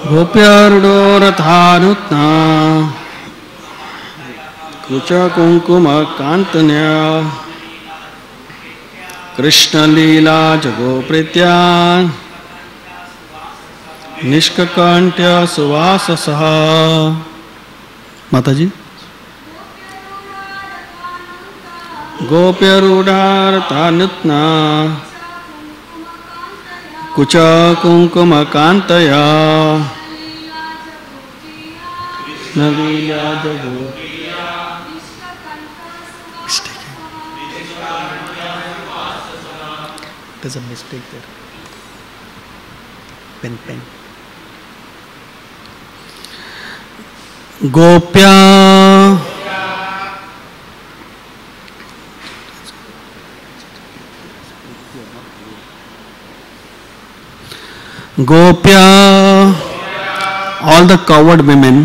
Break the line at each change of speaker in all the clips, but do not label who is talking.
गोप्यारूढो रथानुत्ना कुचकुङ्कुमकान्तन्या कृष्णलीला जगोप्रीत्या निष्ककण्ठ्य सुवाससः। माताजी। गोप्यरूढारतानुत्ना कुचकुङ्कुमकान्तया कृष्णलीला जगोप्रीत्या। There's a mistake there. Pen. Gopya all the coward women,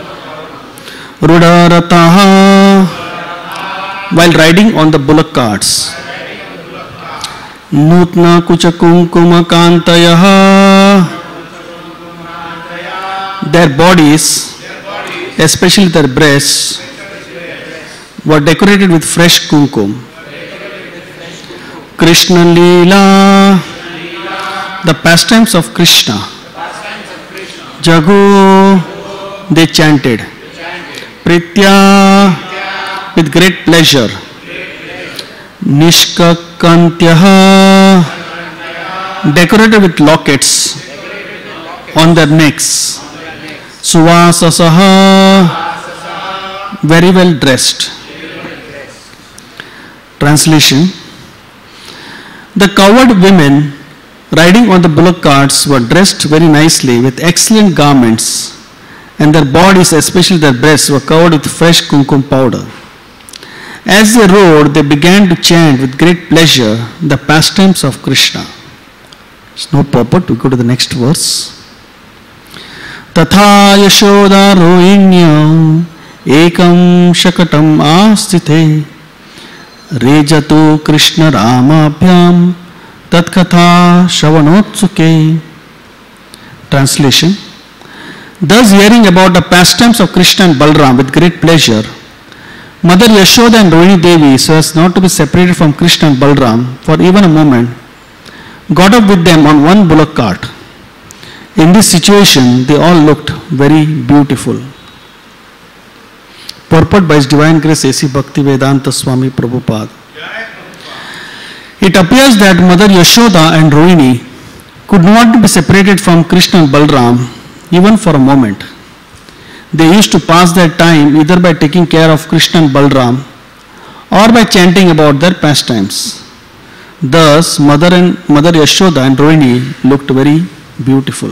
Rudarataha, while riding on the bullock carts, Nutna Kuchakunkuma Kantayaha, their bodies, especially their breasts, were decorated with fresh kumkum. Krishna Leela, the pastimes of Krishna. Jagu, they chanted. Pritya, with great pleasure. Nishkakantyaha, decorated with lockets on their necks. Suvasasaha, very well dressed. Translation. The covered women riding on the bullock carts were dressed very nicely with excellent garments, and their bodies, especially their breasts, were covered with fresh kumkum powder. As they rode, they began to chant with great pleasure the pastimes of Krishna. There's no purport. We go to the next verse. Tatha Yashoda Rohinyam Ekam Shakatam Astite Rejatu Krishna Ramabhyam Tatkatha Shavanotsuke. Translation. Thus, hearing about the pastimes of Krishna and Balram with great pleasure, Mother Yashoda and Rohini Devi, so as not to be separated from Krishna and Balram for even a moment, got up with them on one bullock cart. In this situation, they all looked very beautiful. Purport by His Divine Grace A.C. Bhaktivedanta Swami Prabhupada. It appears that Mother Yashoda and Rohini could not be separated from Krishna and Balram even for a moment. They used to pass their time either by taking care of Krishna and Balram or by chanting about their pastimes. Thus, Mother Yashoda and Rohini looked very beautiful.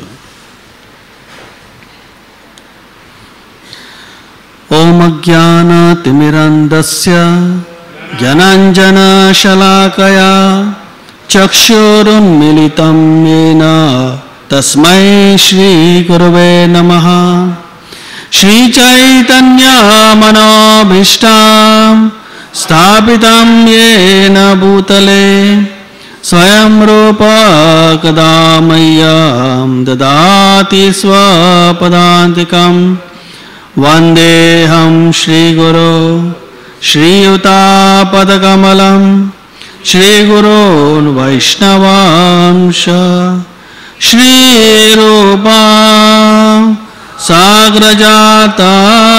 Om Ajnana Timirandasya Jananjana Shalakaya Chakshurun Militam Yena Tasmai Shri Gurave Namaha. Shri Chaitanya Manobhishtam Sthapitam Yena Bhutale Swayam Rupa Kadamayam Dadati Swapadantikam Vandeham Shri Guru Shri Yuta Padakamalam Shri Guru Vaishnavamsha Shri Rupa Sagrajata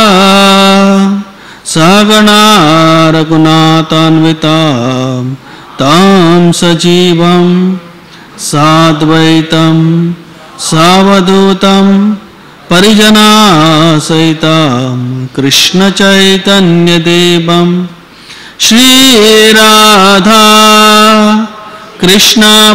Sagana Raghunathanvitam Tam Sajivam Sadvaitam Savadutam Parijana Saitam Krishna Chaitanya Devam Shri Radha Krishna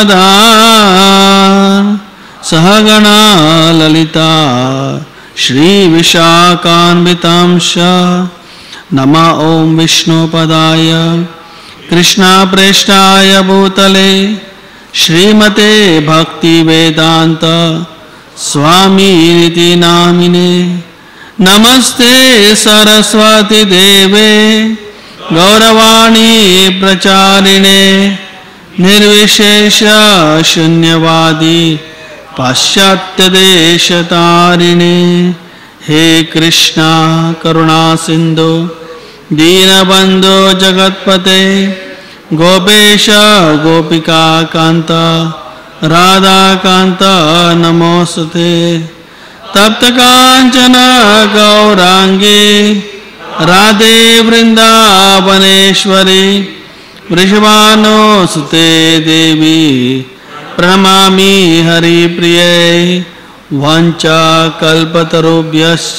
Pada Sahagana Lalita Shri Vishakhanvitamsha Nama Om Vishnu Padaya Krishna Preshtaya Bhutale Srimate Bhakti Vedanta Swami Niti Namine Namaste Saraswati Deve Gauravani Pracharine Nirvishesha Shunyavadi पाश्चात्य देश तारिणे हे कृष्णा करुणा सिंधु दीनबंधो जगत्पते गोपेश गोपिका कांता राधा कांता नमोस्तुते तप्त कांचन गौरांगी राधे वृंदावनेश्वरी वृषभानुसुते देवी प्रणमामि हरिप्रिये वाञ्छा कल्पतरुभ्यश्च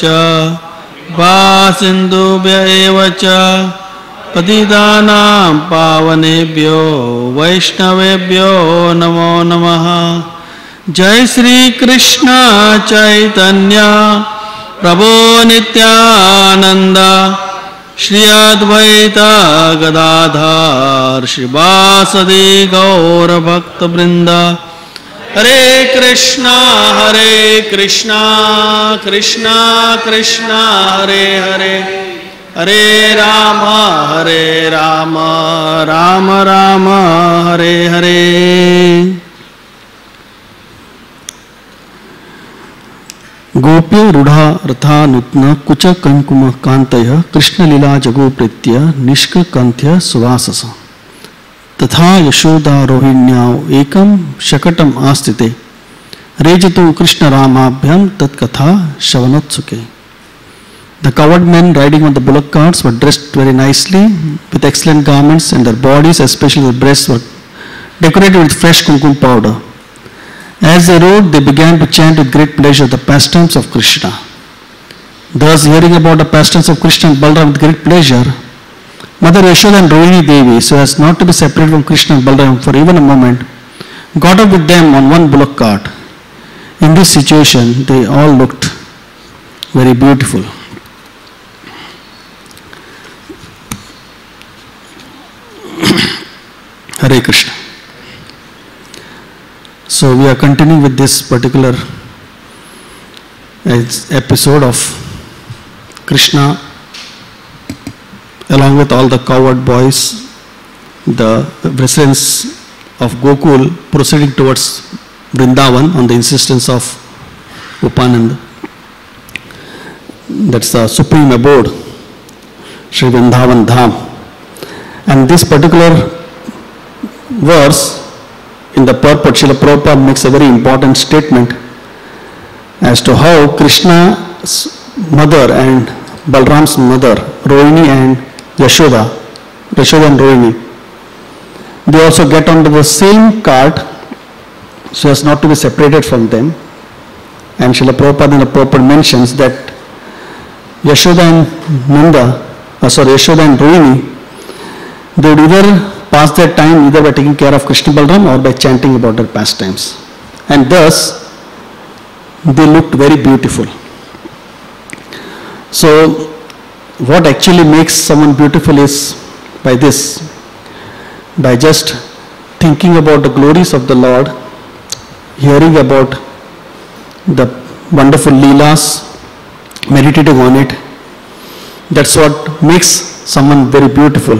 सिन्धुभ्य एव च पतितानां पावनेभ्यो वैष्णवेभ्यो नमो नमः। जय श्री कृष्ण चैतन्य प्रभो नित्यानंद श्री अद्वैत गदाधर श्रीवासदि गौर भक्त वृंद। हरे कृष्णा कृष्णा कृष्णा हरे हरे हरे राम राम राम हरे हरे। गोप्य रूढ़ा रथा नूत्न कुच कंकुम कांतय कृष्णलीला जगो प्रीत्य निष्कंथ्य सुवासस तथा यशोदा रोहिण्याव एकम शकटम आस्तिते रेजतो Krishna रामाभ्याम तत्कथा श्रवणोत्सुके। The cowherd men riding on the bullock carts were dressed very nicely with excellent garments, and their bodies, especially their breasts, were decorated with fresh kumkum powder. As they rode, they began to chant with great pleasure the pastimes of Krishna. Thus, hearing about the pastimes of Krishna and Balaram with great pleasure, Mother Yashoda and Rohini Devi, so as not to be separated from Krishna and Balaram for even a moment, got up with them on one bullock cart. In this situation, they all looked very beautiful. Hare Krishna. So we are continuing with this particular episode of Krishna along with all the cowherd boys, the residents of Gokul proceeding towards Vrindavan on the insistence of Upananda. That's the supreme abode, Sri Vrindavan Dham. And this particular verse in the purport, Srila Prabhupada makes a very important statement as to how Krishna's mother and Balram's mother, Rohini and Yashoda and Rohini, they also get onto the same cart so as not to be separated from them. And Srila Prabhupada in the purport mentions that Yashoda and Rohini, they would either pass their time either by taking care of Krishna Balaram or by chanting about their pastimes. And thus, they looked very beautiful. So, what actually makes someone beautiful is by this, by just thinking about the glories of the Lord, hearing about the wonderful Leelas, meditating on it. That's what makes someone very beautiful.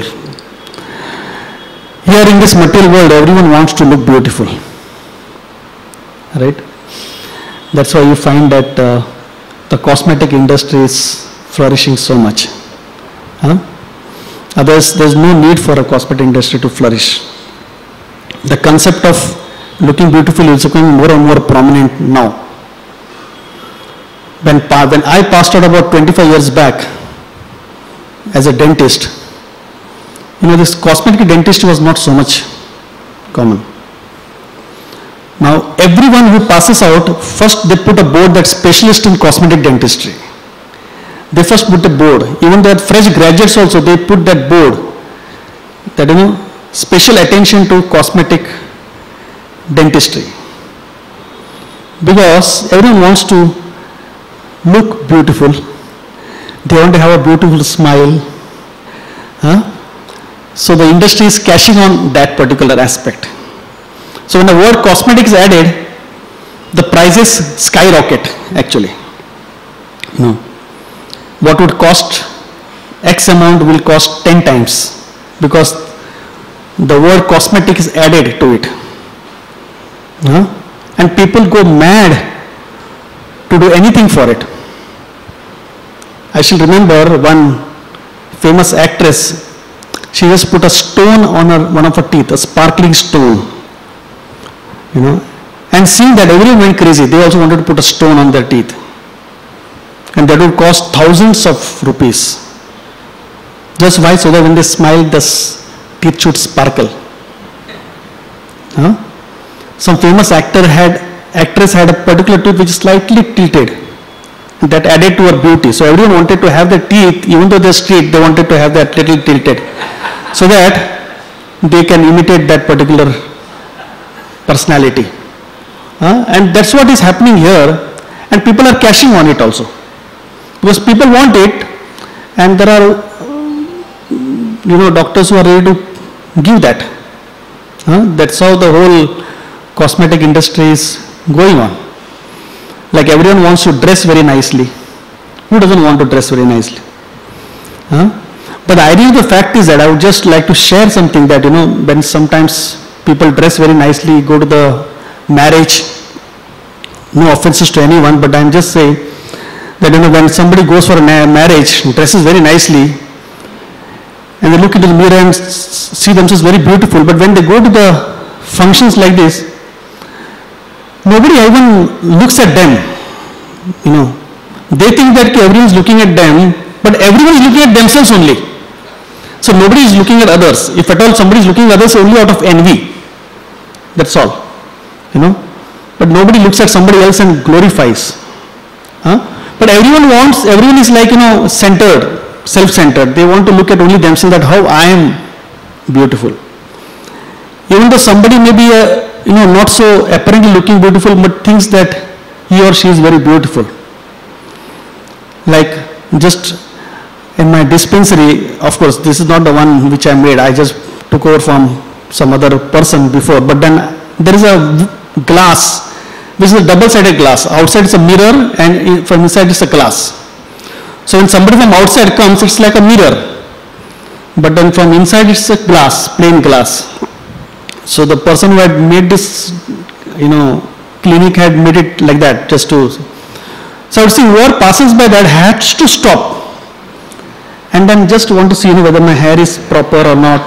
Here in this material world, everyone wants to look beautiful, right? That's why you find that the cosmetic industry is flourishing so much. Otherwise, there's no need for a cosmetic industry to flourish. The concept of looking beautiful is becoming more and more prominent now. When I passed out about 25 years back as a dentist, this cosmetic dentistry was not so much common. Now, everyone who passes out, first they put a board that's specialist in cosmetic dentistry. They first put a board. Even the fresh graduates also, they put that board, that special attention to cosmetic dentistry. Because everyone wants to look beautiful. They want to have a beautiful smile. So the industry is cashing on that particular aspect. So when the word cosmetic is added, the prices skyrocket actually. What would cost X amount will cost 10 times because the word cosmetic is added to it. and people go mad to do anything for it. I shall remember one famous actress. She just put a stone on one of her teeth, a sparkling stone, and seeing that everyone went crazy. They also wanted to put a stone on their teeth, and that would cost thousands of rupees. Just why? So that when they smile, the teeth should sparkle. Some famous actress had a particular tooth which is slightly tilted. That added to her beauty. So everyone wanted to have the teeth, even though they're straight, they wanted to have that little tilted, so that they can imitate that particular personality. And that's what is happening here, and people are cashing on it also. Because people want it, and there are doctors who are ready to give that. That's how the whole cosmetic industry is going on. Like everyone wants to dress very nicely. Who doesn't want to dress very nicely? But the idea of the fact is that I would just like to share something that, when sometimes people dress very nicely, go to the marriage, no offenses to anyone, but I'm just saying that, when somebody goes for a marriage, dresses very nicely, and they look into the mirror and see themselves very beautiful, but when they go to the functions like this, nobody even looks at them. They think that everyone is looking at them, but everyone is looking at themselves only. So nobody is looking at others. If at all somebody is looking at others, only out of envy. That's all. But nobody looks at somebody else and glorifies. But everyone is like, centered, self-centered. They want to look at only themselves, that how I am beautiful. Even though somebody may be not so apparently looking beautiful, but thinks that he or she is very beautiful. Like just in my dispensary, of course, this is not the one which I made. I just took over from some other person before. But then there is a glass, which is a double-sided glass. Outside is a mirror, and from inside is a glass. So when somebody from outside comes, it's like a mirror. But then from inside it's a glass, plain glass. So the person who had made this, clinic had made it like that, just to. So I would see whoever passes by that has to stop, and then just want to see, whether my hair is proper or not,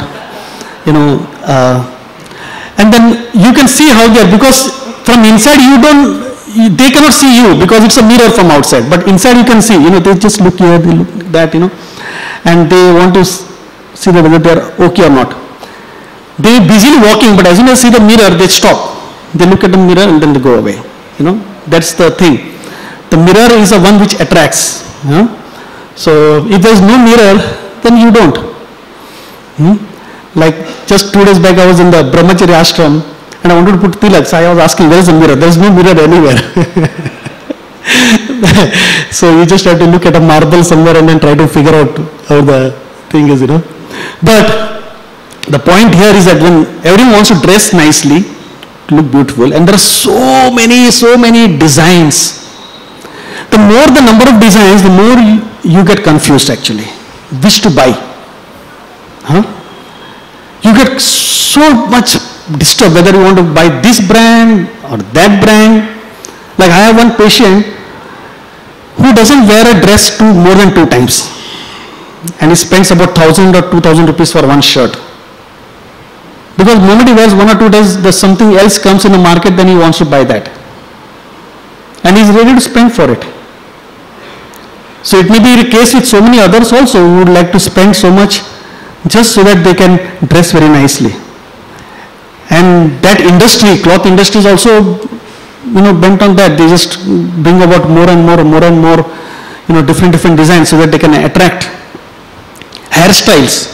and then you can see how they are, because from inside they cannot see you because it's a mirror from outside, but inside you can see, they just look here, they look that, and they want to see whether they are okay or not. They are busily walking, but as soon as they see the mirror, they stop. They look at the mirror and then they go away. That's the thing. The mirror is the one which attracts. So if there is no mirror, then you don't. Like just 2 days back, I was in the Brahmacharya ashram and I wanted to put tilak. So I was asking, where is the mirror? There is no mirror anywhere. So you just have to look at a marble somewhere and then try to figure out how the thing is, But the point here is that when everyone wants to dress nicely, to look beautiful, and there are so many designs. The more the number of designs, the more you get confused actually. Which to buy? You get so much disturbed whether you want to buy this brand or that brand. Like I have one patient who doesn't wear a dress more than 2 times. And he spends about 1,000 or 2,000 rupees for one shirt. Because the moment he wears 1 or 2 days, there's something else comes in the market, then he wants to buy that. And he's ready to spend for it. So it may be the case with so many others also who would like to spend so much just so that they can dress very nicely. And that industry, cloth industry is also, bent on that. They just bring about more and more, different designs so that they can attract hairstyles,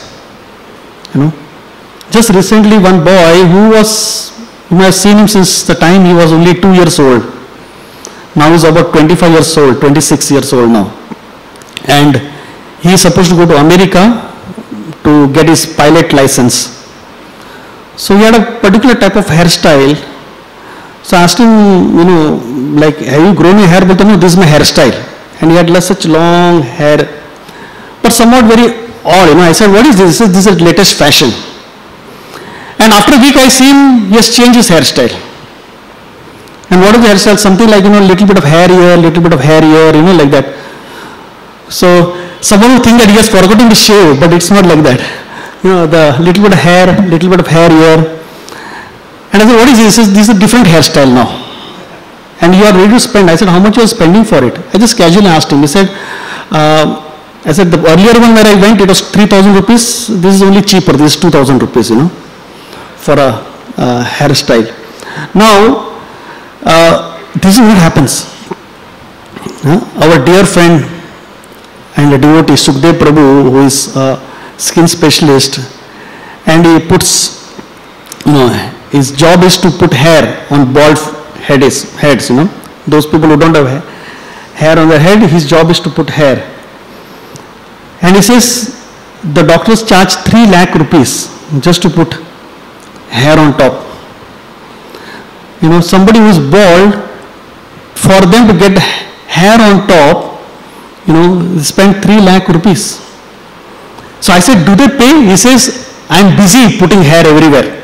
Just recently, one boy you may have seen him since the time he was only 2 years old. Now he's about 25 years old, 26 years old now. And he is supposed to go to America to get his pilot license. So he had a particular type of hairstyle. So I asked him, like, have you grown your hair? But no, this is my hairstyle. And he had such long hair, but somewhat very odd. I said, what is this? This is the latest fashion. And after a week I see him, he has changed his hairstyle. And what is the hairstyle? Something like, little bit of hair here, little bit of hair here, like that. So someone will think that he has forgotten to shave, but it's not like that. The little bit of hair here. And I said, what is this? He says, this is a different hairstyle now. And you are ready to spend. I said, how much you are spending for it? I just casually asked him. He said, the earlier one where I went, it was 3,000 rupees. This is only cheaper. This is 2,000 rupees, for a hairstyle. Now, this is what happens. Our dear friend and a devotee, Sukhdev Prabhu, who is a skin specialist, and he puts, his job is to put hair on bald heads, those people who don't have hair on their head, his job is to put hair. And he says, the doctors charge 3 lakh rupees just to put hair on top. Somebody who is bald, for them to get hair on top, spend 3 lakh rupees. So I said, do they pay? He says, I'm busy putting hair everywhere.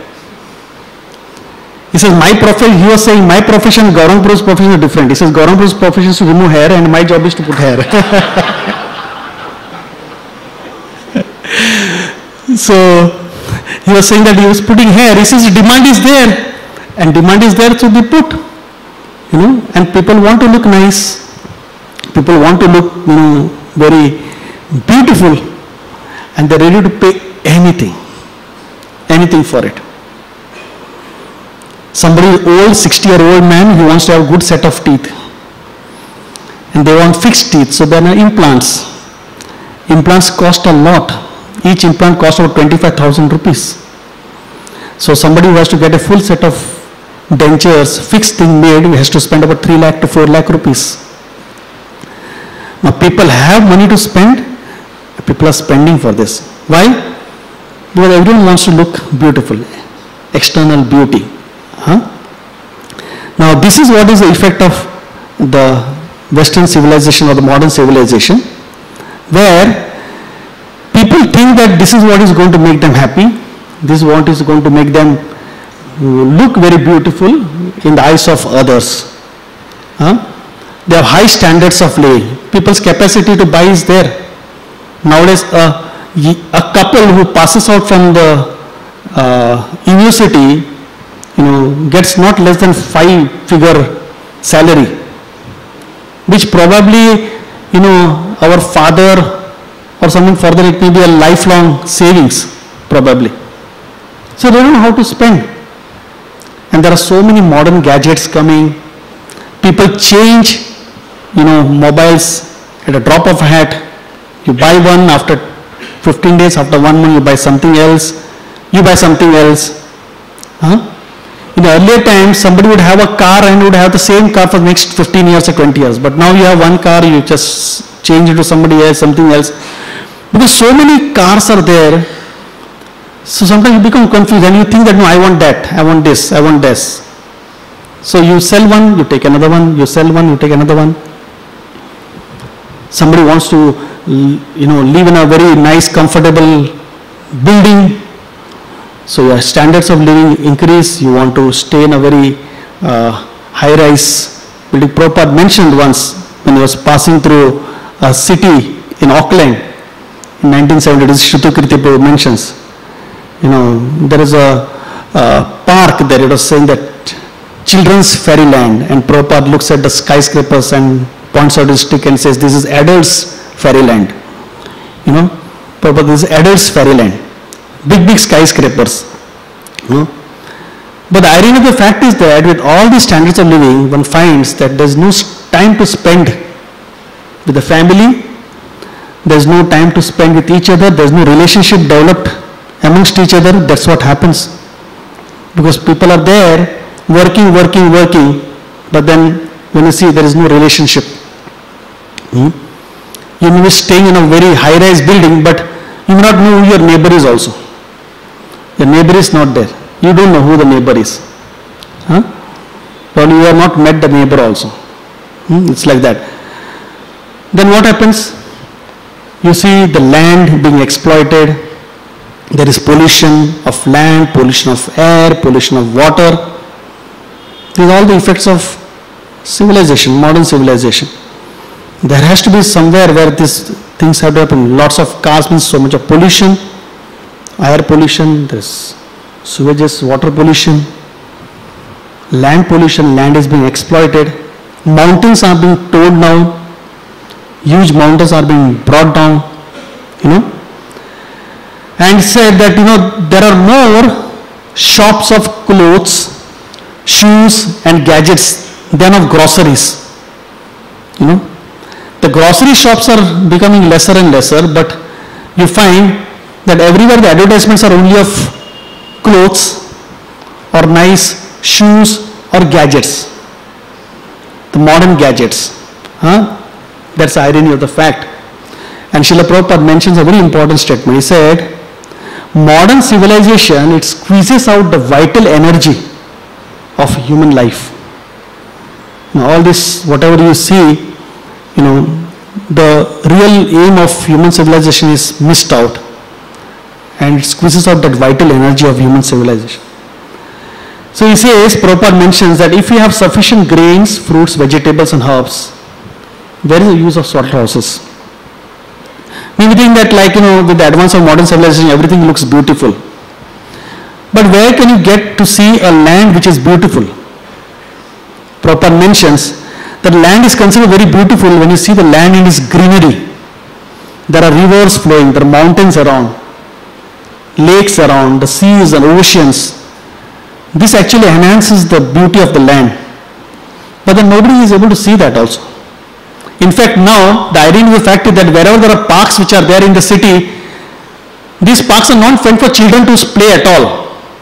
He says, he was saying, my profession, Gaurang Prabhu's profession is different. He says, Gaurang Prabhu's profession is to remove hair and my job is to put hair. So, he was saying that he was putting hair. He says, demand is there. And demand is there, so they put. And people want to look nice. People want to look, very beautiful. And they're ready to pay anything for it. Somebody old, 60-year-old man, he wants to have a good set of teeth. And they want fixed teeth, so there are implants. Implants cost a lot. Each implant costs about 25,000 rupees. So somebody who has to get a full set of dentures, fixed thing made, has to spend about 3 lakh to 4 lakh rupees. Now people have money to spend, people are spending for this. Why? Because everyone wants to look beautiful, external beauty. Now this is what is the effect of the Western civilization or the modern civilization, where people think that this is what is going to make them happy, this is what is going to make them look very beautiful in the eyes of others. They have high standards of living. People's capacity to buy is there. Nowadays, a couple who passes out from the university, gets not less than 5-figure salary, which probably, our father or someone further, it may be a lifelong savings, probably. So they don't know how to spend. And there are so many modern gadgets coming. People change, mobiles at a drop of a hat. You buy one, after 15 days, after 1 month, you buy something else. In earlier times, somebody would have a car and would have the same car for the next 15 years or 20 years. But now you have one car, you just change it to somebody else, something else. Because so many cars are there, so sometimes you become confused and you think that, no, I want that, I want this, I want this. So you sell one, you take another one, you sell one, you take another one. Somebody wants to, live in a very nice, comfortable building. So your standards of living increase, you want to stay in a very high-rise building. Prabhupada mentioned once when he was passing through a city in Auckland in 1970, this Shrutakirti Prabhu mentions. There is a park there, it was saying that children's fairyland, and Prabhupada looks at the skyscrapers and points out his stick and says, this is adults fairyland. Prabhupada, this is adults fairyland. Big skyscrapers. But the irony of the fact is that with all these standards of living, one finds that there is no time to spend with the family, there is no time to spend with each other, there is no relationship developed amongst each other. That's what happens. Because people are there working, but then when you see there is no relationship. You may be staying in a very high-rise building, but you may not know who your neighbor is also. Your neighbor is not there. You don't know who the neighbor is. Probably you have not met the neighbor also. It's like that. Then what happens? You see the land being exploited. There is pollution of land, pollution of air, pollution of water. These are all the effects of civilization, modern civilization. There has to be somewhere where these things have to happen. Lots of cars means so much of pollution, air pollution, there's sewages, water pollution, land pollution, land is being exploited, mountains are being torn down, huge mountains are being brought down, and said that, there are more shops of clothes, shoes and gadgets than of groceries. The grocery shops are becoming lesser and lesser, but you find that everywhere the advertisements are only of clothes or nice shoes or gadgets, the modern gadgets. That's the irony of the fact. And Srila Prabhupada mentions a very important statement. He said, modern civilization, it squeezes out the vital energy of human life. Now, all this, whatever you see, the real aim of human civilization is missed out, and it squeezes out that vital energy of human civilization. So he says, Prabhupada mentions that if you have sufficient grains, fruits, vegetables and herbs, where is the use of slaughterhouses? We think that with the advance of modern civilization, everything looks beautiful. But where can you get to see a land which is beautiful? Prabhupada mentions that land is considered very beautiful when you see the land in its greenery. There are rivers flowing, there are mountains around, lakes around, the seas and oceans. This actually enhances the beauty of the land. But then nobody is able to see that also. In fact, now the irony of the fact is that wherever there are parks which are there in the city, these parks are not meant for children to play at all.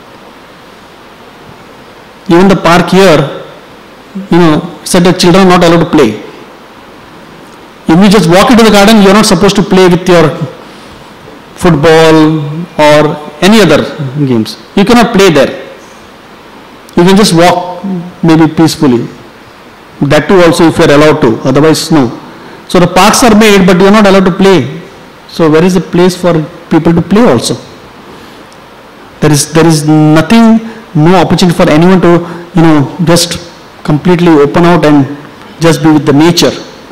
Even the park here, said that children are not allowed to play. If you just walk into the garden, you are not supposed to play with your football or any other games. You cannot play there. You can just walk maybe peacefully. That too also if you are allowed to, otherwise no. So the parks are made, but you are not allowed to play. So where is the place for people to play also? There is nothing, no opportunity for anyone to, just completely open out and just be with the nature.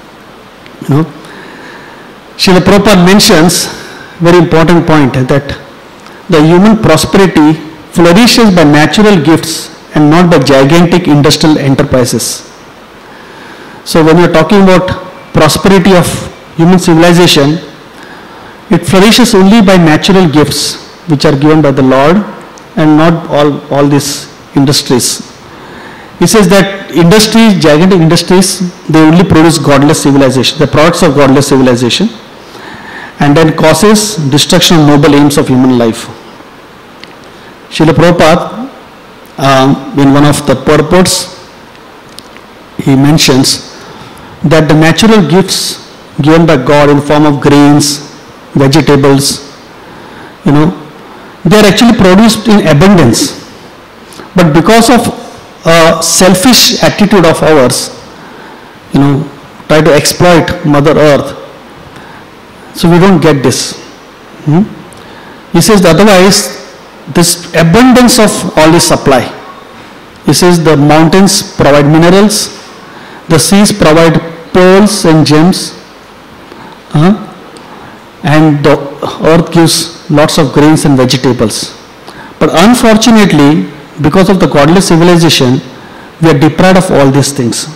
Srila Prabhupada mentions very important point that the human prosperity flourishes by natural gifts and not by gigantic industrial enterprises. So when you are talking about prosperity of human civilization, it flourishes only by natural gifts which are given by the Lord and not all these industries. He says that industries, gigantic industries, they only produce godless civilization, the products of godless civilization, and then causes destruction of noble aims of human life. Srila Prabhupada, in one of the purports, he mentions that the natural gifts given by God in form of grains, vegetables, they are actually produced in abundance. But because of a selfish attitude of ours, try to exploit Mother Earth, so we don't get this. He says that otherwise, this abundance of all this supply. He says the mountains provide minerals, the seas provide pearls and gems, and the earth gives lots of grains and vegetables. But unfortunately, because of the godless civilization, we are deprived of all these things.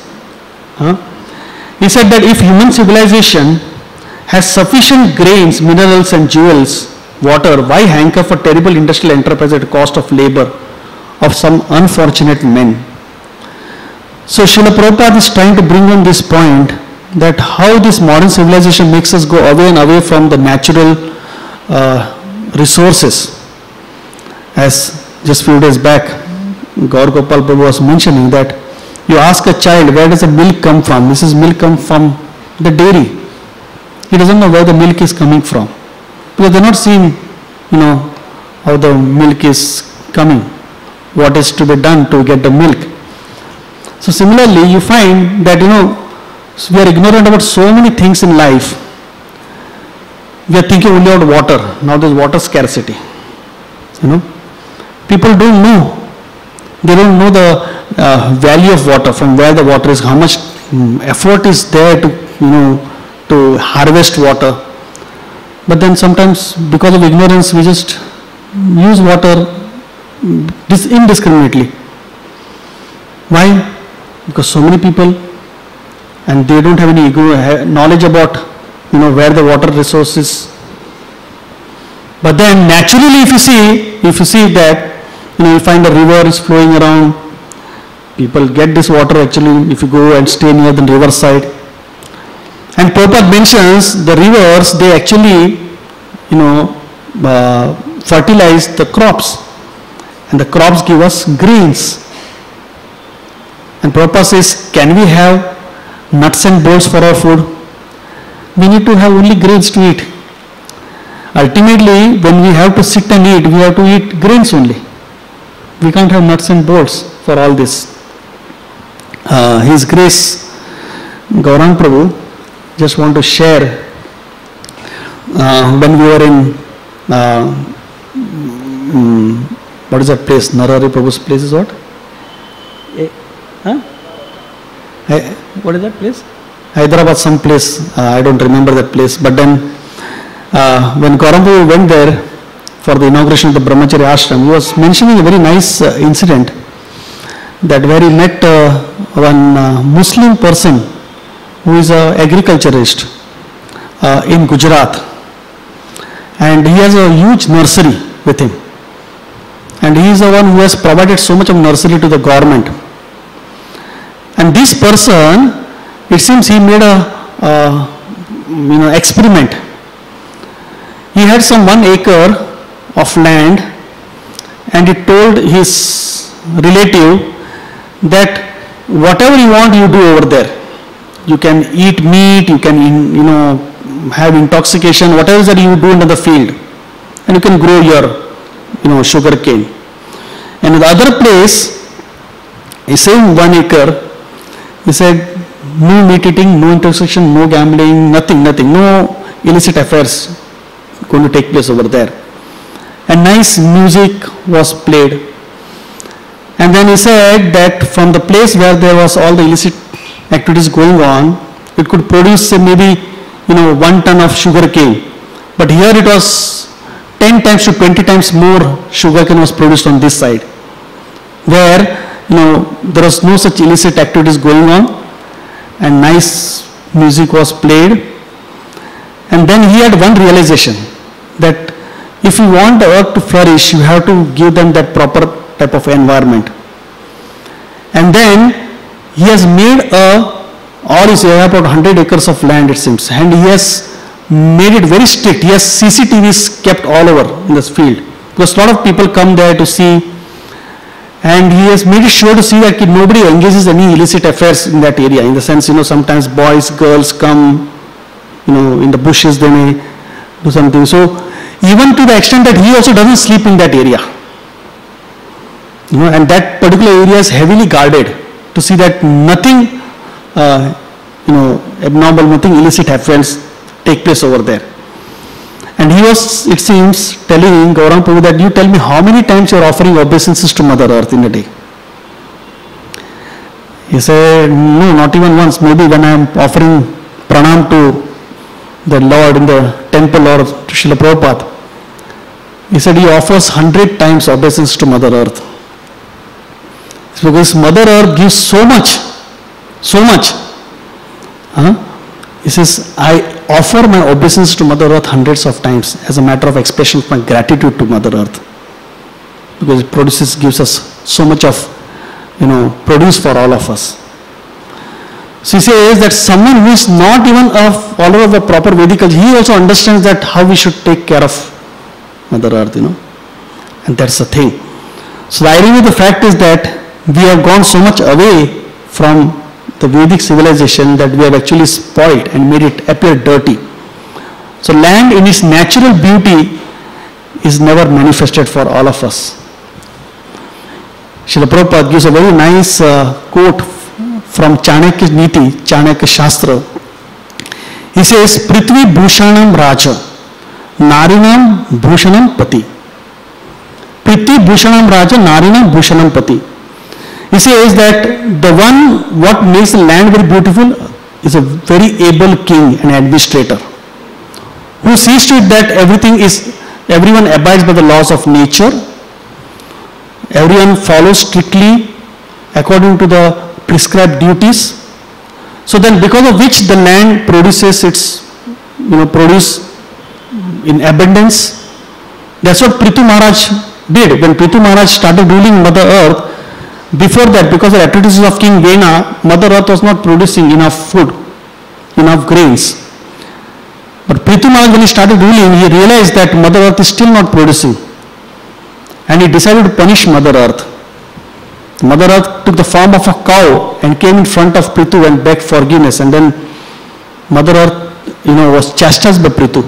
He said that if human civilization has sufficient grains, minerals and jewels, water, why hanker for terrible industrial enterprise at the cost of labor of some unfortunate men? So Srila Prabhupada is trying to bring on this point that how this modern civilization makes us go away and away from the natural resources. As just few days back, Gaur Gopal Prabhu was mentioning that you ask a child, where does the milk come from? This is milk come from the dairy. He doesn't know where the milk is coming from, because they are not seeing, how the milk is coming, what is to be done to get the milk. So similarly, you find that, we are ignorant about so many things in life. We are thinking only about water. Now there is water scarcity. People don't know. They don't know the value of water, from where the water is, how much effort is there to, to harvest water. But then sometimes because of ignorance we just use water indiscriminately. Why? Because so many people, and they don't have any knowledge about where the water resource is. But then naturally if you see that you find a river is flowing around, people get this water actually if you go and stay near the river side. And Prabhupada mentions the rivers, they actually fertilize the crops, and the crops give us grains. And Prabhupada says, can we have nuts and bolts for our food? We need to have only grains to eat. Ultimately, when we have to sit and eat, we have to eat grains only. We can't have nuts and bolts for all this. His Grace Gaurang Prabhu, just want to share, when we were in, what is that place? Narahari Prabhu's place is what? What is that place? Hyderabad, some place. I don't remember that place. But then, when Gaurang Prabhu went there for the inauguration of the Brahmacharya Ashram, he was mentioning a very nice incident, that where he met one Muslim person who is an agriculturist in Gujarat, and he has a huge nursery with him, and he is the one who has provided so much of nursery to the government. And this person, it seems he made a experiment. He had some 1 acre of land, and he told his relative that whatever you want, you do over there. You can eat meat, you can have intoxication, whatever that you do in the field, and you can grow your sugar cane. And in the other place, he same 1 acre, he said, no meat eating, no intoxication, no gambling, nothing, no illicit affairs going to take place over there. And nice music was played. And then he said that from the place where there was all the illicit activities going on, it could produce maybe 1 ton of sugar cane. But here it was 10 times to 20 times more sugar cane was produced on this side, where there was no such illicit activities going on, and nice music was played. And then he had one realization, that if you want the earth to flourish, you have to give them that proper type of environment. And then he has made all his about 100 acres of land, it seems, and he has made it very strict. He has CCTVs kept all over in this field, because a lot of people come there to see, and he has made it sure to see that nobody engages any illicit affairs in that area. In the sense, sometimes boys, girls come, in the bushes, they may do something. So even to the extent that he also doesn't sleep in that area. And that particular area is heavily guarded to see that nothing, abnormal, nothing illicit affairs take place over there. And he was, it seems, telling Gaurang Prabhu that, you tell me how many times you are offering obeisances to Mother Earth in a day. He said, no, not even once. Maybe when I am offering pranam to the Lord in the temple or to Srila Prabhupada. He said he offers 100 times obeisance to Mother Earth. It's because Mother Earth gives so much. He says, I offer my obeisance to Mother Earth hundreds of times as a matter of expression of my gratitude to Mother Earth. Because it gives us so much of, produce for all of us. So he says that someone who is not even a follower of a proper Vedic culture, he also understands that how we should take care of Mother Earth, and that's the thing. So the irony of the fact is that we have gone so much away from the Vedic civilization that we have actually spoiled and made it appear dirty. So land in its natural beauty is never manifested for all of us. Srila Prabhupada gives a very nice quote from Chanakya Niti, Chanakya Shastra. He says, Prithvi Bhushanam Raja, Narinam Bhushanam Pati. Prithvi Bhushanam Raja, Narinam Bhushanam Pati. He says that the one what makes the land very beautiful is a very able king and administrator who sees to it that everyone abides by the laws of nature, everyone follows strictly according to the prescribed duties. So then, because of which the land produces its produce in abundance. That's what Prithu Maharaj did. When Prithu Maharaj started ruling Mother Earth, before that, because of the activities of King Vena, Mother Earth was not producing enough food, enough grains. But Prithu Maharaj, when he started ruling, he realized that Mother Earth is still not producing. And he decided to punish Mother Earth. Mother Earth took the form of a cow and came in front of Prithu and begged forgiveness. And then Mother Earth, was chastised by Prithu.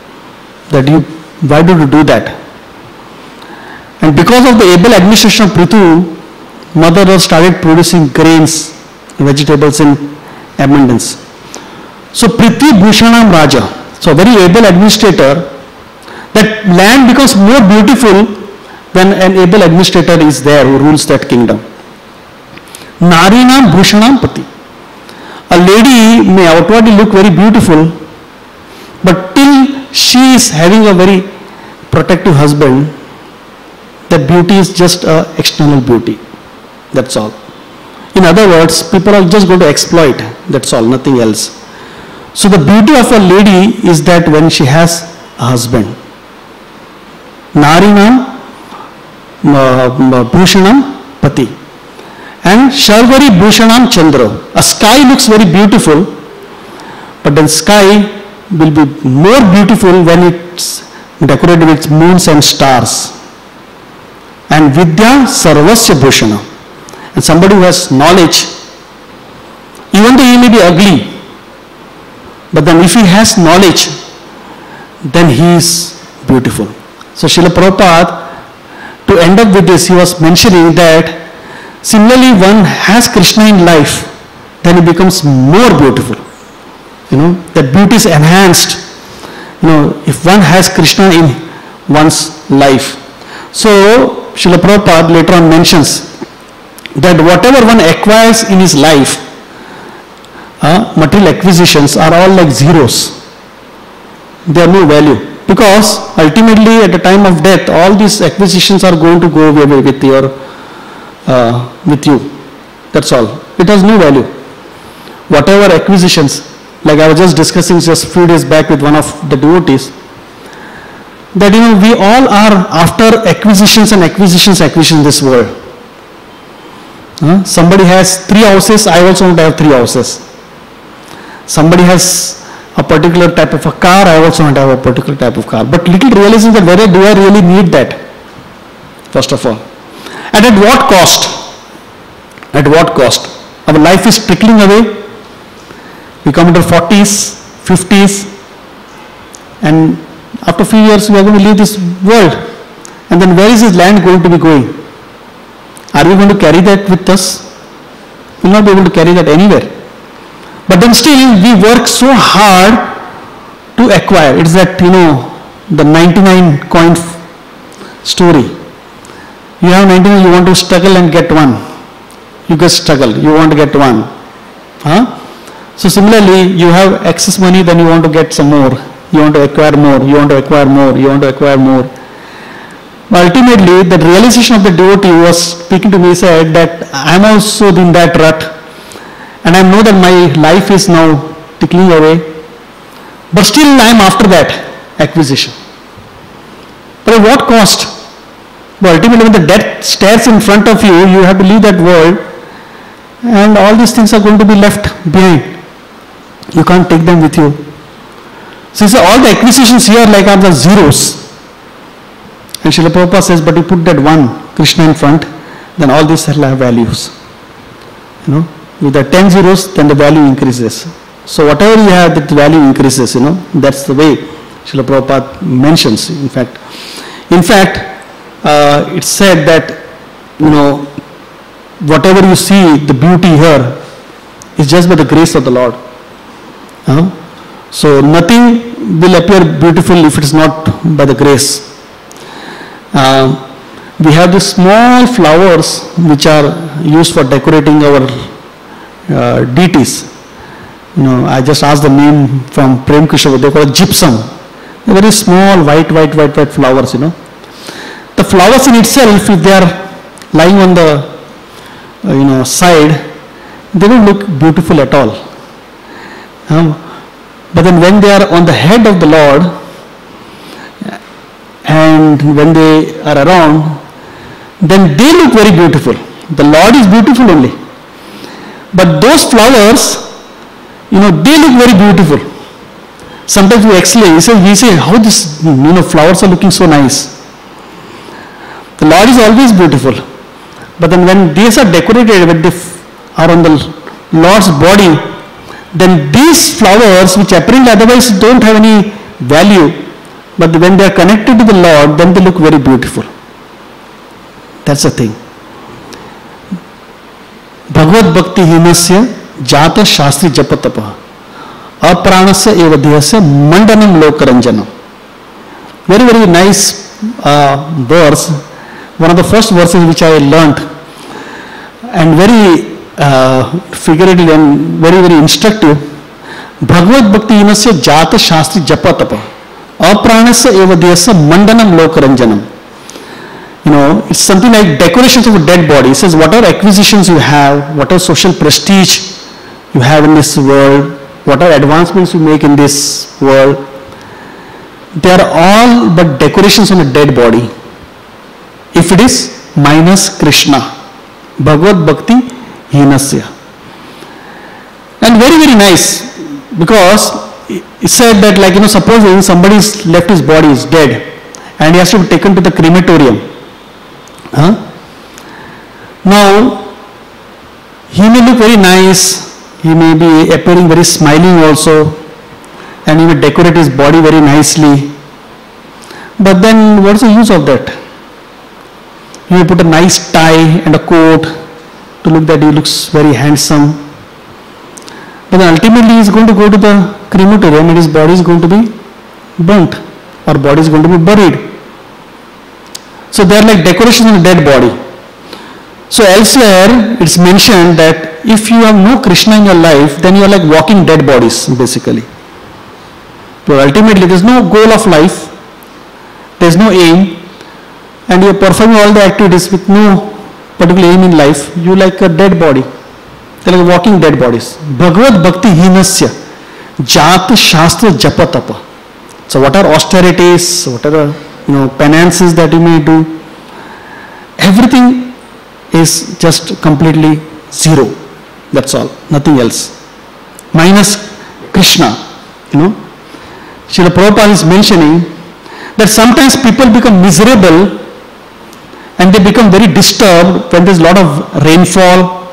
Why did you do that? And because of the able administration of Prithu, Mother Earth started producing grains, vegetables in abundance. So Prithvi Bhushanam Raja, so a very able administrator, that land becomes more beautiful when an able administrator is there who rules that kingdom. Narinam Bhushanam Pati. A lady may outwardly look very beautiful, but till she is having a very protective husband, that beauty is just an external beauty. That's all. In other words, people are just going to exploit. That's all, nothing else. So the beauty of a lady is that when she has a husband. Narinam Bhushanam Pati. And Sharvari Bhushanam Chandra. A sky looks very beautiful, but the sky will be more beautiful when it's decorated with moons and stars. And Vidya Sarvasya Bhushana. And somebody who has knowledge, even though he may be ugly, but then if he has knowledge, then he is beautiful. So Srila Prabhupada, to end up with this, he was mentioning that similarly one has Krishna in life, then he becomes more beautiful. That beauty is enhanced, if one has Krishna in one's life. So Srila Prabhupada later on mentions that whatever one acquires in his life, material acquisitions are all like zeros. They have no value. Because ultimately at the time of death, all these acquisitions are going to go away with you. That's all. It has no value. Whatever acquisitions, like I was just discussing just a few days back with one of the devotees, that we all are after acquisitions and acquisitions in this world. Somebody has 3 houses, I also want to have 3 houses. Somebody has a particular type of a car, I also want to have a particular type of car. But little realizing that whether do I really need that, first of all. And at what cost? At what cost? Our life is trickling away. We come into 40s, 50s, and after a few years we are going to leave this world. And then where is this land going to be going? Are we going to carry that with us? We will not be able to carry that anywhere. But then still we work so hard to acquire. It's that, the 99 coin story. You have 99, you want to struggle and get one. You get struggle, you want to get one. So similarly, you have excess money, then you want to get some more. You want to acquire more, you want to acquire more, you want to acquire more. But ultimately, the realization of the devotee who was speaking to me said that I am also in that rut. And I know that my life is now tickling away. But still I am after that acquisition. But at what cost? But ultimately when the death stares in front of you, you have to leave that world. And all these things are going to be left behind. You can't take them with you. So all the acquisitions here are the zeros. And Srila Prabhupada says, but you put that one Krishna in front, then all these will have values. With the 10 zeros, then the value increases. So whatever you have, that value increases, That's the way Srila Prabhupada mentions, in fact. It's said that, whatever you see, the beauty here, is just by the grace of the Lord. So nothing will appear beautiful if it is not by the grace. we have these small flowers which are used for decorating our deities. I just asked the name from Prem Kishore, they call it gypsum. They're very small, white flowers, The flowers in itself, if they are lying on the, side, they don't look beautiful at all. But then when they are on the head of the Lord, and when they are around, then they look very beautiful. The Lord is beautiful only. But those flowers, they look very beautiful. Sometimes we exclaim, we say, how this, flowers are looking so nice. The Lord is always beautiful. But then when these are decorated, when they are on the Lord's body, then these flowers, which apparently otherwise don't have any value, but when they are connected to the Lord, then they look very beautiful. That's the thing. Bhagavad Bhakti Hinasya Jata Shastri Japatapa Apranasya Evadhyasya Mandanam Lokaranjanam. Very, very nice verse. One of the first verses which I learnt, and very figurative and very, very instructive. Bhagavad Bhakti Hinasya Jata Shastri Japatapa Apranasya Evadhyasya Mandanam Lokaranjanam. It's something like decorations of a dead body. It says whatever acquisitions you have, whatever social prestige you have in this world, whatever advancements you make in this world, they are all but decorations on a dead body. If it is minus Krishna. Bhagavad Bhakti Hinasya. And very, very nice, because it said that, supposing somebody's left his body is dead and he has to be taken to the crematorium. Now, he may look very nice, he may be appearing very smiling also, and he may decorate his body very nicely. But then what's the use of that? He may put a nice tie and a coat to look that he looks very handsome. But then ultimately he is going to go to the crematorium and his body is going to be burnt, or body is going to be buried. So they are like decorations on a dead body. So elsewhere it's mentioned that if you have no Krishna in your life, then you are like walking dead bodies basically. So ultimately there is no goal of life, there is no aim, and you are performing all the activities with no particular aim in life. You are like a dead body. They are like walking dead bodies. Bhagavad Bhakti Hinasya Jat Shastra Japatapa. So what are austerities, what are penances that you may do, everything is just completely zero. That's all, nothing else. Minus Krishna. Srila Prabhupada is mentioning that sometimes people become miserable and they become very disturbed when there's a lot of rainfall,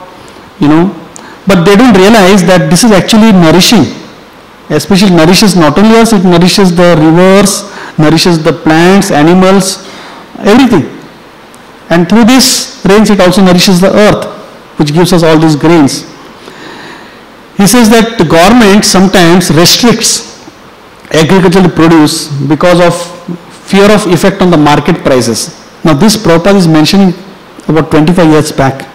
but they don't realize that this is actually nourishing. Especially nourishes not only us, it nourishes the rivers, nourishes the plants, animals, everything. And through this rains it also nourishes the earth, which gives us all these grains. He says that the government sometimes restricts agricultural produce because of fear of effect on the market prices. Now this Prabhupada is mentioning about 25 years back.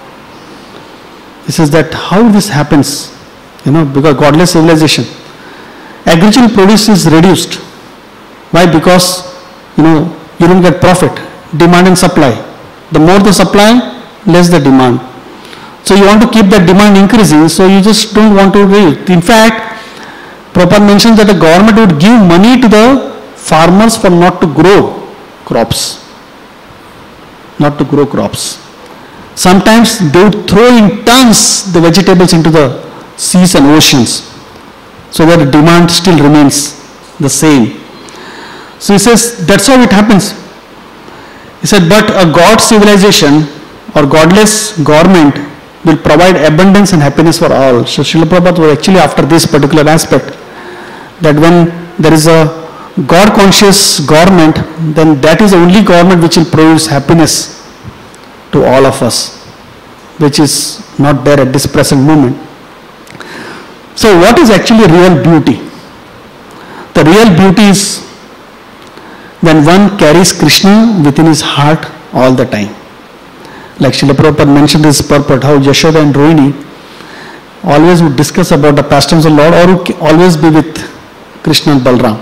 He says that how this happens, because godless civilization. Agricultural produce is reduced. Why? Because, you don't get profit. Demand and supply. The more the supply, less the demand. So you want to keep that demand increasing, so you just don't want to raise. In fact, Prabhupada mentions that the government would give money to the farmers for not to grow crops. Not to grow crops. Sometimes they would throw in tons the vegetables into the seas and oceans, so that the demand still remains the same. So he says, that's how it happens. He said, but a God civilization or godless government will provide abundance and happiness for all. So Srila Prabhupada was actually after this particular aspect, that when there is a God-conscious government, then that is the only government which will produce happiness to all of us, which is not there at this present moment. So what is actually real beauty? The real beauty is when one carries Krishna within his heart all the time. Like Srila Prabhupada mentioned this purport, how Yashoda and Rohini always would discuss about the pastimes of Lord, or would always be with Krishna and Balram.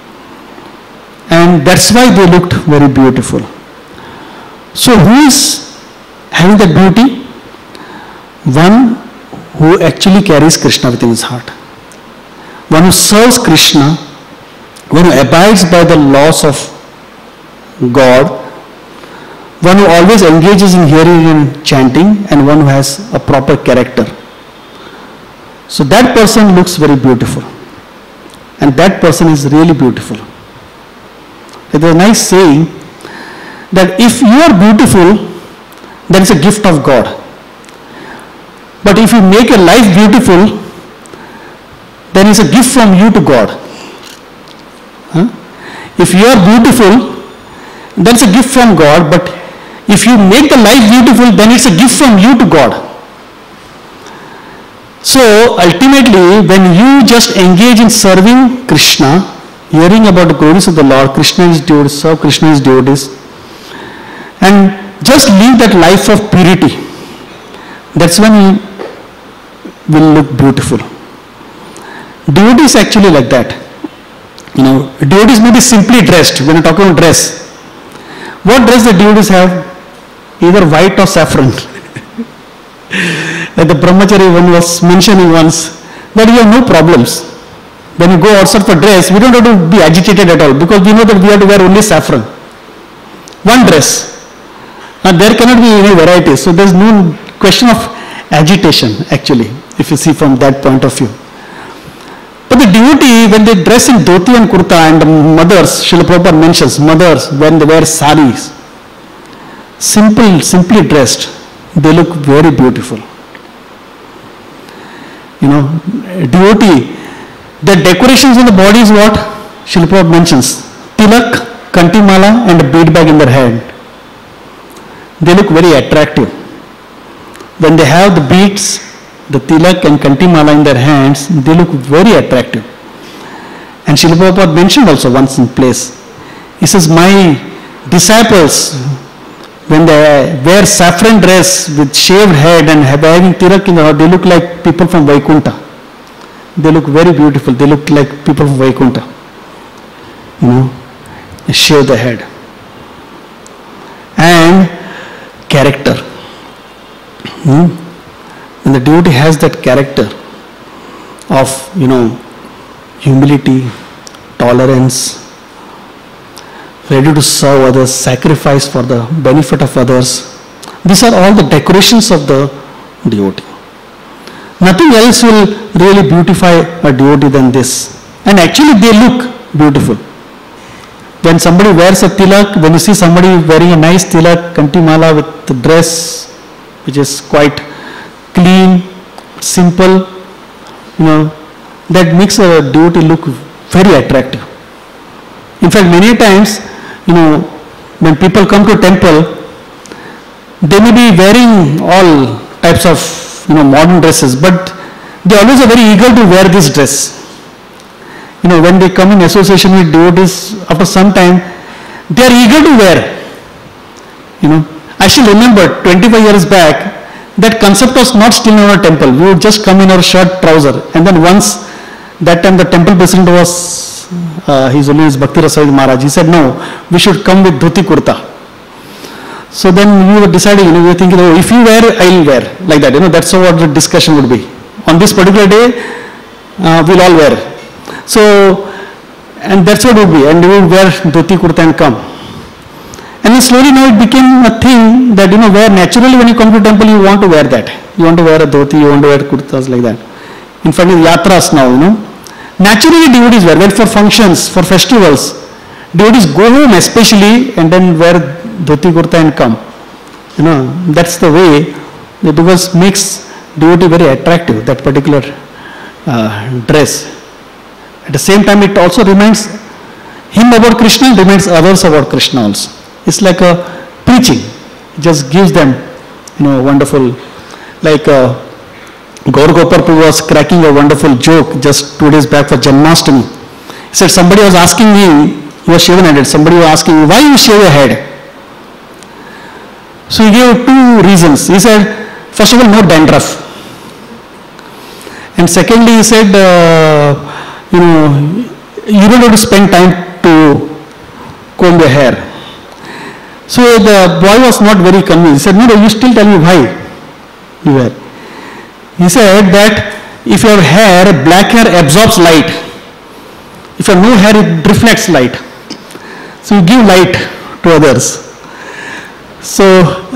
And that's why they looked very beautiful. So who is having that beauty? One who actually carries Krishna within his heart. One who serves Krishna, one who abides by the laws of God, one who always engages in hearing and chanting, and one who has a proper character. So that person looks very beautiful. And that person is really beautiful. There is a nice saying that if you are beautiful, that is a gift of God. But if you make your life beautiful, then it's a gift from you to God. If you are beautiful, then it's a gift from God, but if you make the life beautiful, then it's a gift from you to God. So ultimately, when you just engage in serving Krishna, hearing about the glories of the Lord, Krishna is devotees, serve Krishna is devotees, and just live that life of purity, that's when you will look beautiful. Devotees actually like that. Devotees may be simply dressed. When you're talking about dress, what dress the devotees have? Either white or saffron. Like the brahmachari one was mentioning once, that we have no problems. When you go outside for dress, we don't have to be agitated at all, because we know that we have to wear only saffron. One dress. And there cannot be any varieties. So there's no question of agitation actually, if you see from that point of view. But the devotee, when they dress in dhoti and kurta, and the mothers, Srila Prabhupada mentions, mothers, when they wear saris, simply dressed, they look very beautiful. Devotee, the decorations on the body is what Srila Prabhupada mentions. Tilak, kantimala, and a bead bag in their hand. They look very attractive. When they have the beads, the tilak and kantimala in their hands, they look very attractive. And Srila Prabhupada mentioned also once in place, he says, my disciples, when they wear saffron dress with shaved head and having tilak in the heart, they look like people from Vaikuntha. They look very beautiful. They look like people from Vaikuntha. They shave the head. And character. And the devotee has that character of, humility, tolerance, ready to serve others, sacrifice for the benefit of others. These are all the decorations of the devotee. Nothing else will really beautify a devotee than this. And actually they look beautiful. When somebody wears a tilak, when you see somebody wearing a nice tilak, kantimala with the dress, which is quite clean, simple, that makes a devotee look very attractive. In fact, many times, when people come to temple, they may be wearing all types of, modern dresses, but they always are very eager to wear this dress. When they come in association with devotees, after some time, they are eager to wear. I still remember 25 years back, that concept was not still in our temple. We would just come in our shirt, trouser. And then once, that time the temple president was, his name is Bhakti Rasaid Maharaj. He said, no, we should come with dhoti kurta. So then we were deciding, we were thinking, if you wear, I'll wear. Like that, that's how what the discussion would be. On this particular day, we'll all wear. So, and that's what it would be. And we would wear dhoti kurta and come. And then slowly now it became a thing that, where naturally when you come to temple, you want to wear that. You want to wear a dhoti, you want to wear kurtas like that. In fact, in yatras now, naturally devotees wear. Well, for functions, for festivals, devotees go home especially and then wear dhoti kurta and come. That's the way, because makes devotee very attractive, that particular dress. At the same time, it also reminds him about Krishna, reminds others about Krishna also. It's like a preaching. It just gives them, wonderful, like Gaur Gopal Prabhu was cracking a wonderful joke just 2 days back for Janmashtami. He said, somebody was asking me, he was shaven-headed, somebody was asking me, why you shave your head? So he gave two reasons. He said, first of all, no dandruff. And secondly, he said, you don't have to spend time to comb your hair. So the boy was not very convinced. He said, no, you still tell me why you wear. He said that if your hair, black hair absorbs light. If you have no hair, it reflects light. So you give light to others. So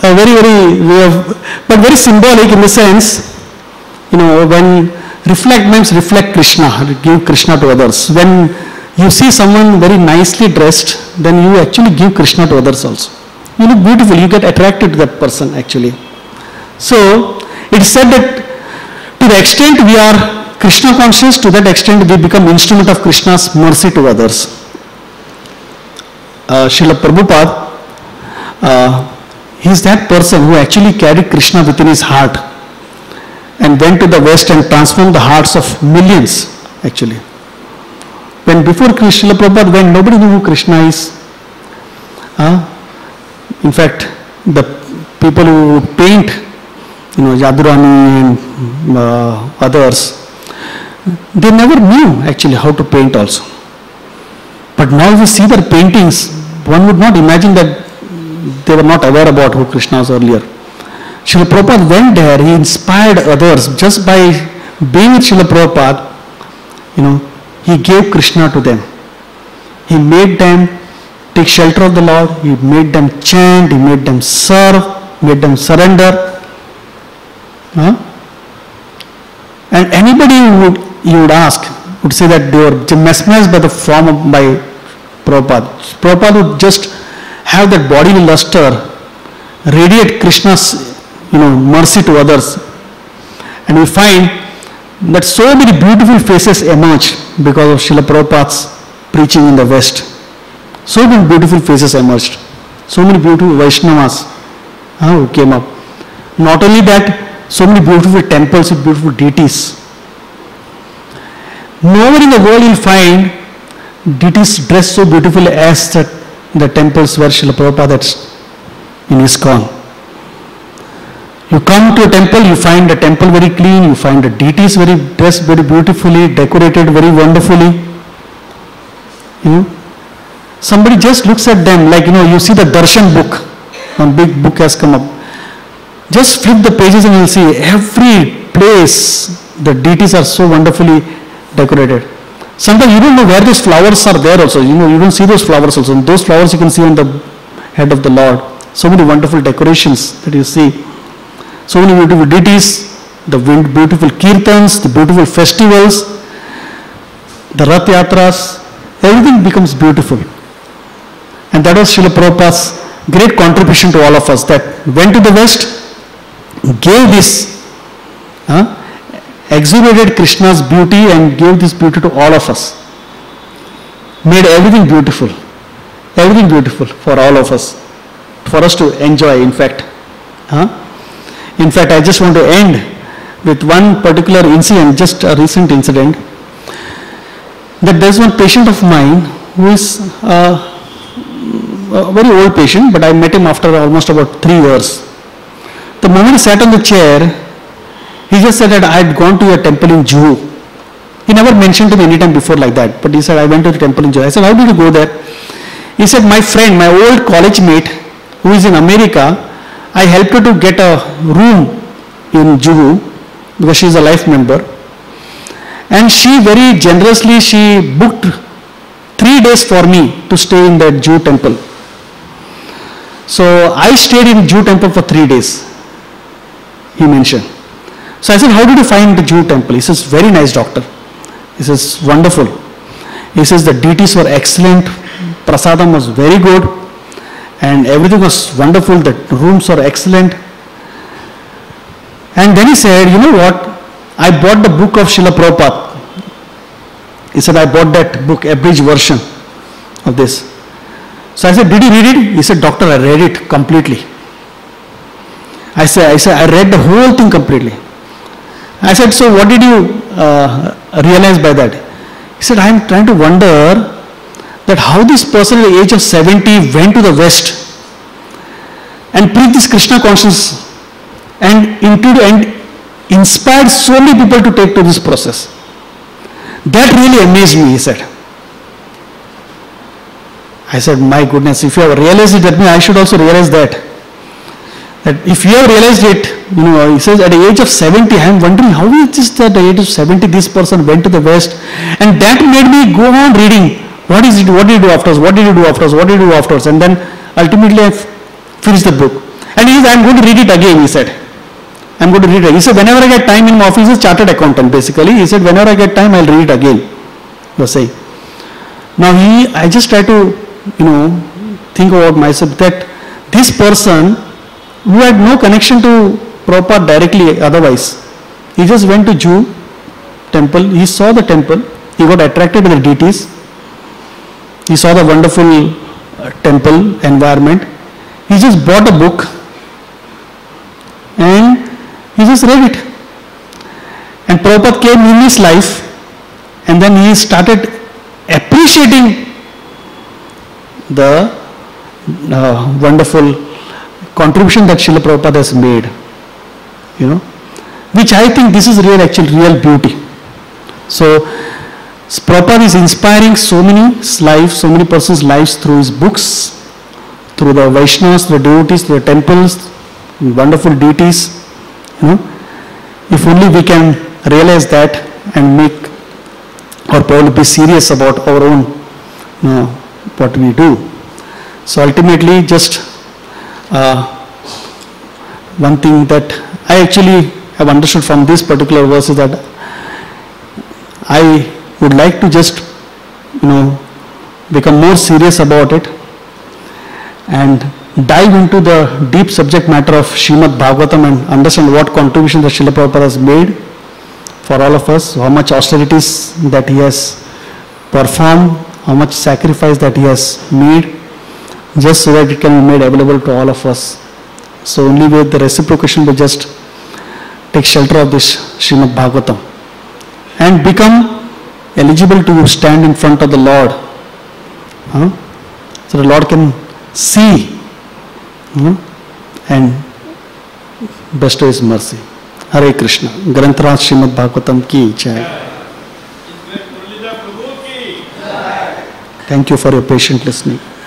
but very symbolic in the sense, when reflect means reflect Krishna, give Krishna to others. When you see someone very nicely dressed, then you actually give Krishna to others also. You look beautiful, you get attracted to that person actually. So it is said that to the extent we are Krishna conscious, to that extent we become instrument of Krishna's mercy to others. Srila Prabhupada, he is that person who actually carried Krishna within his heart and went to the West and transformed the hearts of millions actually. When before Srila Prabhupada went, nobody knew who Krishna is. In fact, the people who paint, Jadurani and others, they never knew actually how to paint also. But now if you see their paintings, one would not imagine that they were not aware about who Krishna was earlier. Srila Prabhupada went there, he inspired others just by being with Srila Prabhupada, he gave Krishna to them. He made them take shelter of the Lord, he made them chant, he made them serve, made them surrender. And anybody you would ask would say that they were mesmerized by the form by Prabhupada. Prabhupada would just have that bodily luster, radiate Krishna's mercy to others. And we find that so many beautiful faces emerged because of Srila Prabhupada's preaching in the West. So many beautiful faces emerged. So many beautiful Vaishnavas who came up. Not only that, so many beautiful temples with beautiful deities. Nowhere in the world you will find deities dressed so beautifully as the temples where Srila Prabhupada is in ISKCON. You come to a temple, you find the temple very clean, you find the deities dressed very beautifully, decorated very wonderfully. Somebody just looks at them like, you see the darshan book, one big book has come up. Just flip the pages and you'll see every place the deities are so wonderfully decorated. Sometimes you don't know where those flowers are there also. You don't see those flowers also. And those flowers you can see on the head of the Lord. So many wonderful decorations that you see. So many beautiful deities, the beautiful kirtans, the beautiful festivals, the Rath Yatras, everything becomes beautiful. And that was Srila Prabhupada's great contribution to all of us, that went to the West, gave this, exhibited Krishna's beauty and gave this beauty to all of us. Made everything beautiful for all of us, for us to enjoy, in fact. In fact, I just want to end with one particular incident, just a recent incident, that there's one patient of mine who is a very old patient, but I met him after almost about 3 years. The moment he sat on the chair, he just said that I had gone to a temple in Juhu. He never mentioned to me any time before like that, but he said, I went to the temple in Juhu. I said, how did you go there? He said, my friend, my old college mate, who is in America, I helped her to get a room in Juhu because she is a life member. And she very generously, she booked 3 days for me to stay in that Juhu temple. So I stayed in Juhu temple for 3 days, he mentioned. So I said, how did you find the Juhu temple? He says, very nice, doctor. He says, wonderful. He says, the deities were excellent, prasadam was very good, and everything was wonderful, the rooms were excellent. And then he said, you know what, I bought the book of Srila Prabhupada. He said, I bought that book, abridged version of this. So I said, did you read it? He said, doctor, I read it completely. I said, I read the whole thing completely. I said, so what did you realize by that? He said, I am trying to wonder that how this person at the age of 70 went to the West and preach this Krishna consciousness and inspired so many people to take to this process. That really amazed me, he said. I said, my goodness, if you have realized it, that means I should also realize that. That if you have realized it, he says at the age of 70, I am wondering how is this that at the age of 70 this person went to the West, and that made me go on reading. What is it? What did he do afterwards? What did he do afterwards? What did he do afterwards? And then ultimately I finished the book. And he said, I am going to read it again, he said. I am going to read it. He said, whenever I get time in my office, he's a chartered accountant basically. He said, whenever I get time, I'll read it again. He was saying. Now I just try to, think about myself that this person who had no connection to Prabhupada directly otherwise, he just went to Jew temple, he saw the temple, he got attracted to the deities, he saw the wonderful temple environment, he just bought a book and he just read it. And Prabhupada came in his life and then he started appreciating the wonderful contribution that Srila Prabhupada has made, which I think this is real beauty. So Prabhupada is inspiring so many lives, so many persons' lives through his books, through the Vaishnavas, through the devotees, through the temples, wonderful deities. If only we can realize that and make or probably be serious about our own, what we do. So ultimately, just one thing that I actually have understood from this particular verse is that I would like to just, become more serious about it and dive into the deep subject matter of Srimad Bhagavatam and understand what contribution that Srila Prabhupada has made for all of us, how much austerities that he has performed, how much sacrifice that he has made, just so that it can be made available to all of us. So only with the reciprocation we just take shelter of this Srimad Bhagavatam and become eligible to stand in front of the Lord. So the Lord can see and bestow his mercy. Hare Krishna. Granthraja Srimad Bhagavatam ki jai. Thank you for your patient listening.